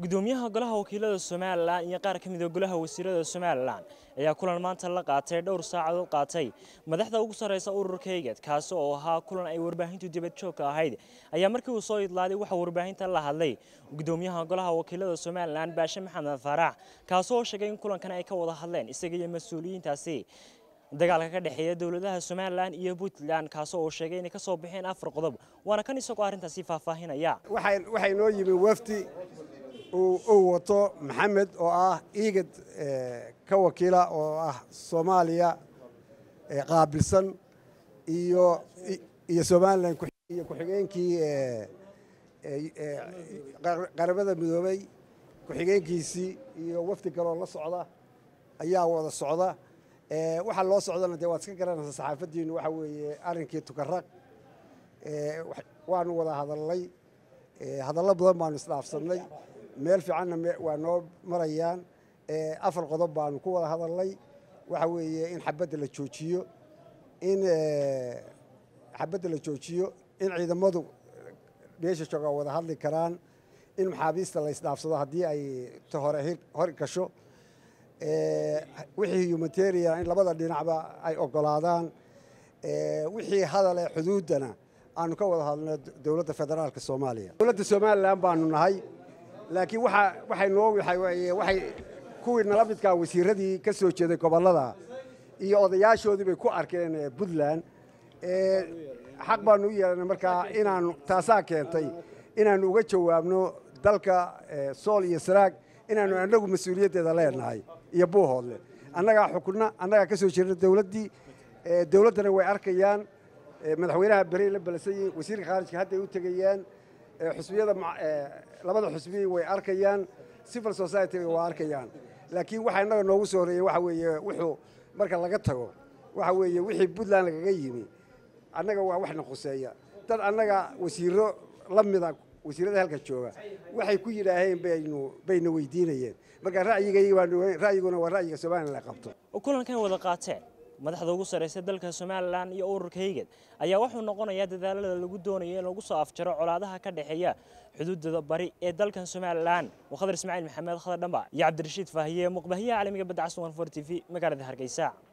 gudoomiyaha golaha wakiilada Soomaaliland iyo qaar ka mid ah golaha wasiirada Soomaaliland ayaa kulan maanta la qaatay dhowr saacadood qaatay madaxda ugu sareysa ururkayga kaas oo ahaa kulan ay warbaahintu dibad joog ka ahayd ayaa markii uu soo idlaaday waxa warbaahinta la hadlay gudoomiyaha golaha wakiilada Soomaaliland Baashe Maxamed Faarax kaas oo sheegay in kulankan ay ka wada hadleen isaga iyo mas'uuliyiintaasi dagaalka ka dhaxeeya dawladaha Soomaaliland iyo Puntland kaas oo sheegay in ka soo bixeen afar qodob waana kan isagoo arintaasi faahfaahinaya waxay noo yimi wafdi uu wato Maxamed oo ah iigad ka wakiila oo ah Soomaaliya qaabilsan iyo Soomaaliland ku xigeenkii qaramada midoobay ku xigeenkiisii iyo wafdi kale oo la socda ayaa wada socda waxa loo socdana de waad iska garanaysaa saxaafadiinu waxa weeye arrinkii tukaraq waanu wada hadalnay hadallo badan baanu isdhaafsanay meel fiicanna waa noo marayaan afar qodob baanu ku wada hadalnay waxa weeye in xabadda la joojiyo in ciidamadu meesha jooga wada hadli karaan in maxaabiista la isdhaafsado haddii ay hor gasho wixii humanitarian in labada dhinacba ay ogolaadaan wixii hadal ee xuduudana aanu ka wada hadlno dawladda federaalka Soomaaliya dawladda Soomaaliland baanu nahay laakiin waxay kuwii nala midka wasiiradii ka soo jeeday gobolada iyo odayaashoodii bay ku arkeen Puntland xaq baanu u yeelanay markaa inaanu taasaa keentay inaanu uga jawaabno dalka Sool iyo Saraag inaanu anagu mas'uuliyaddeeda leenahay iyo buuhoodle annaga ka soo jeedna dawladdana way arkayaan madaxweynaha bari la balasay wasiirka khaarijka hadda ay u tagayaan xusbiyada labada xusbi way arkayaan civil society way arkayaan laakiin waxa annaga noogu soo horeeyay waxa weeye wuxuu marka laga tago waxa weeye wixii Puntland lagaga yimi annaga waa wax naqoseeya dad annaga wasiiro la mid ah wasiirada halka jooga waxay ku yiraahdeen bayna weydiinayeen marka ra'yiguna waa ra'yiga Soomaaliland qabto kulankan wada qaateen madaxda ugu sareysa dalka Soomaaliland iyo ururkayga ayaa wuxuu noqonayaa dadaalada lagu doonayo in lagu soo afjaro colaadaha ka dhaxeeya xuduudda bari ee dalkan Soomaaliland Khadar Ismaaciil Maxamed Khadar Dhamba iyo Cabdirashiid Faahiye muqbahiya caalamiga badda Casuwan 4 TV magaalada Hargeysa.